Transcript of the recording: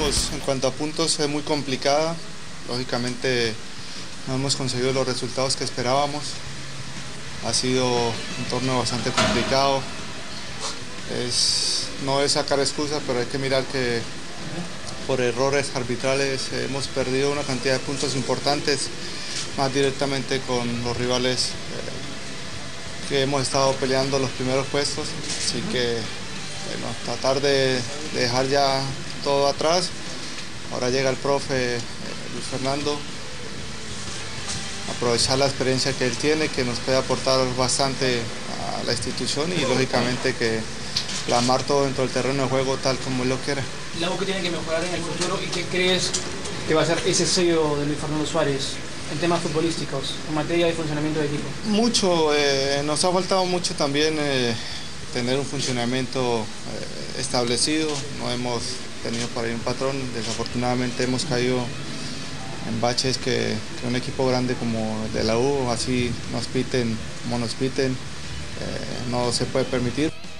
pues en cuanto a puntos es muy complicada. Lógicamente no hemos conseguido los resultados que esperábamos. Ha sido un torneo bastante complicado. No es sacar excusas, pero hay que mirar que por errores arbitrales hemos perdido una cantidad de puntos importantes, más directamente con los rivales que hemos estado peleando los primeros puestos. Así que bueno, tratar de dejar ya todo atrás. Ahora llega el profe Luis Fernando, aprovechar la experiencia que él tiene, que nos puede aportar bastante a la institución y lógicamente que plasmar todo dentro del terreno de juego tal como él lo quiere. ¿Algo que tiene que mejorar en el futuro y qué crees que va a ser ese sello de Luis Fernando Suárez en temas futbolísticos, en materia de funcionamiento de equipo? Mucho, nos ha faltado mucho también tener un funcionamiento establecido. No hemos tenido por ahí un patrón. Desafortunadamente hemos caído en baches que un equipo grande como el de la U, así nos piten como nos piten, no se puede permitir.